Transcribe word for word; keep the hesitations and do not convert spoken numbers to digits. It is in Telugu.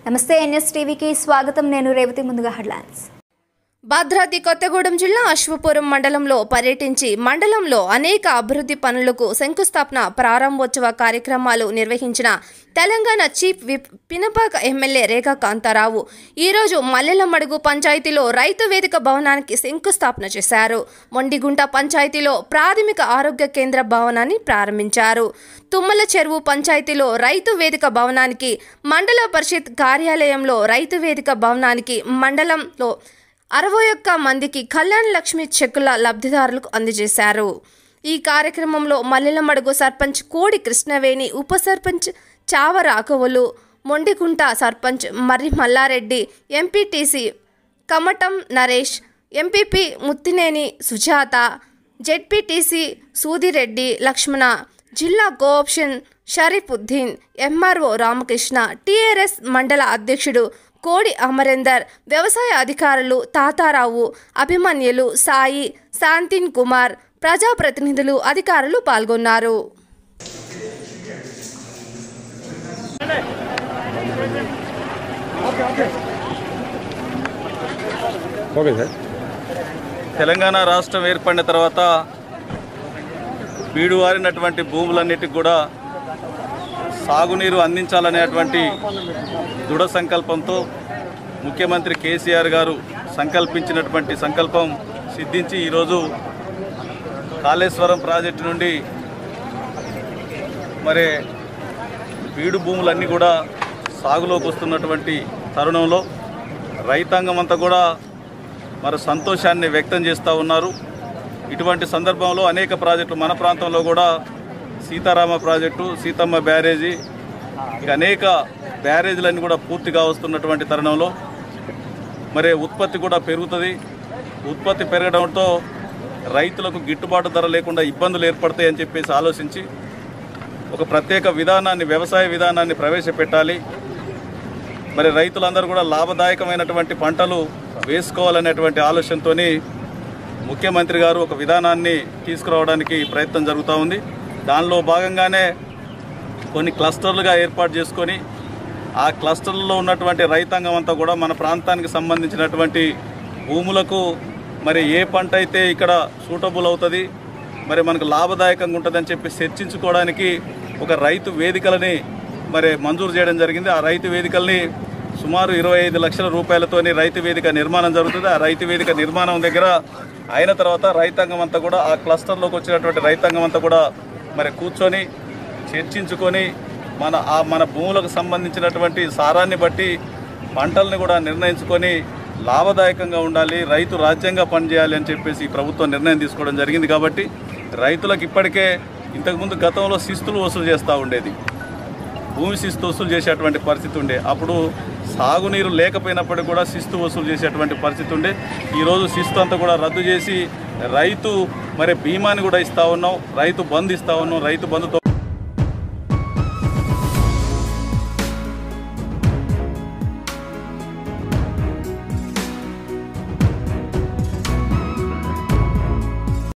నమస్తే ఎన్ఎస్ టీవీకి స్వాగతం. నేను రేవతి. ముందుగా హెడ్లైన్స్. భద్రాద్రి కొత్తగూడెం జిల్లా అశ్వపురం మండలంలో పర్యటించి మండలంలో అనేక అభివృద్ధి పనులకు శంకుస్థాపన ప్రారంభోత్సవ కార్యక్రమాలు నిర్వహించిన Telangana chief whip Pinapaka MLA Rekha Kantharao ఈరోజు మల్లెలమడుగు పంచాయతీలో రైతు వేదిక భవనానికి శంకుస్థాపన చేశారు. మొండిగుంట పంచాయతీలో ప్రాథమిక ఆరోగ్య కేంద్ర భవనాన్ని ప్రారంభించారు. తుమ్మల చెరువు పంచాయతీలో రైతు వేదిక భవనానికి, మండల పరిషత్ కార్యాలయంలో రైతు వేదిక భవనానికి మండలంలో అరవై ఒక్క మందికి కళ్యాణ లక్ష్మి చెక్కుల లబ్ధిదారులకు అందజేశారు. ఈ కార్యక్రమంలో మల్లెలమడుగు సర్పంచ్ కోడి కృష్ణవేణి, ఉప సర్పంచ్ చావ రాఘవులు, Mondigunta sarpanch Marri Mallareddy, MPTC Kamatam Naresh, MPP Muthineni Sujatha, ZPTC Sudireddy Lakshmana, జిల్లా co-option Shareefuddin, MRO Ramakrishna, TRS మండల అధ్యక్షుడు కోడి అమరేందర్, వ్యవసాయ అధికారులు తాతారావు, అభిమన్యులు, సాయి, శాంతిన్ కుమార్, ప్రజాప్రతినిధులు, అధికారులు పాల్గొన్నారు. తెలంగాణ రాష్ట్రం ఏర్పడిన తర్వాత బీడువారినటువంటి భూములన్నిటికి కూడా సాగునీరు అందించాలనేటువంటి దృఢ సంకల్పంతో ముఖ్యమంత్రి కేసీఆర్ గారు సంకల్పించినటువంటి సంకల్పం సిద్ధించి ఈరోజు కాళేశ్వరం ప్రాజెక్టు నుండి మరి బీడు భూములన్నీ కూడా సాగులోకి వస్తున్నటువంటి తరుణంలో రైతాంగం అంతా కూడా మరి సంతోషాన్ని వ్యక్తం చేస్తూ ఉన్నారు. ఇటువంటి సందర్భంలో అనేక ప్రాజెక్టులు మన ప్రాంతంలో కూడా సీతారామ ప్రాజెక్టు, సీతమ్మ బ్యారేజీ, ఇక అనేక బ్యారేజీలన్నీ కూడా పూర్తిగా వస్తున్నటువంటి తరుణంలో మరి ఉత్పత్తి కూడా పెరుగుతుంది. ఉత్పత్తి పెరగడంతో రైతులకు గిట్టుబాటు ధర లేకుండా ఇబ్బందులు ఏర్పడతాయని చెప్పేసి ఆలోచించి ఒక ప్రత్యేక విధానాన్ని, వ్యవసాయ విధానాన్ని ప్రవేశపెట్టాలి. మరి రైతులందరూ కూడా లాభదాయకమైనటువంటి పంటలు వేసుకోవాలనేటువంటి ఆలోచనతో ముఖ్యమంత్రి గారు ఒక విధానాన్ని తీసుకురావడానికి ప్రయత్నం జరుగుతూ ఉంది. దానిలో భాగంగానే కొన్ని క్లస్టర్లుగా ఏర్పాటు చేసుకొని ఆ క్లస్టర్లలో ఉన్నటువంటి రైతాంగం అంతా కూడా మన ప్రాంతానికి సంబంధించినటువంటి భూములకు మరి ఏ పంట అయితే ఇక్కడ సూటబుల్ అవుతుంది, మరి మనకు లాభదాయకంగా ఉంటుందని చెప్పి చర్చించుకోవడానికి ఒక రైతు వేదికలని మరి మంజూరు చేయడం జరిగింది. ఆ రైతు వేదికల్ని సుమారు ఇరవై ఐదు లక్షల రూపాయలతోని రైతు వేదిక నిర్మాణం జరుగుతుంది. ఆ రైతు వేదిక నిర్మాణం దగ్గర అయిన తర్వాత రైతాంగం అంతా కూడా ఆ క్లస్టర్లోకి వచ్చినటువంటి రైతాంగం అంతా కూడా మరి కూర్చొని చర్చించుకొని మన ఆ మన భూములకు సంబంధించినటువంటి సారాన్ని బట్టి పంటల్ని కూడా నిర్ణయించుకొని లాభదాయకంగా ఉండాలి, రైతు రాజ్యంగా పనిచేయాలి అని చెప్పేసి ప్రభుత్వం నిర్ణయం తీసుకోవడం జరిగింది. కాబట్టి రైతులకు ఇప్పటికే ఇంతకుముందు గతంలో శిస్తులు వసూలు చేస్తూ ఉండేది, భూమి శిస్తు వసూలు చేసేటువంటి పరిస్థితి ఉండే. అప్పుడు సాగునీరు లేకపోయినప్పటికీ కూడా శిస్తు వసూలు చేసేటువంటి పరిస్థితి ఉండే. ఈరోజు శిస్తు అంతా కూడా రద్దు చేసి రైతు మరి బీమాని కూడా ఇస్తూ ఉన్నాం, రైతు బంధు ఇస్తూ ఉన్నాం. రైతు బంధుతో